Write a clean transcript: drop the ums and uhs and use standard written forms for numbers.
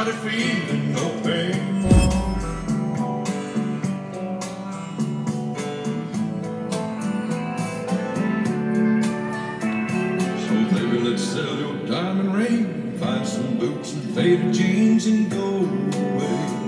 nobody feeling no pain. So baby, let's sell your diamond ring, find some boots and faded jeans and go away.